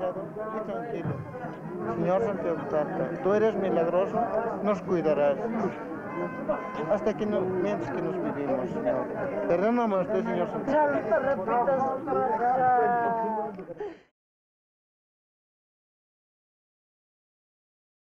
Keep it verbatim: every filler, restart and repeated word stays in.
callado y tranquilo. Señor Santiago, tú eres milagroso, nos cuidarás. Hasta que no, mientras que nos vivimos, Señor. Perdóname usted, señor Santiago. Ya no te repitas.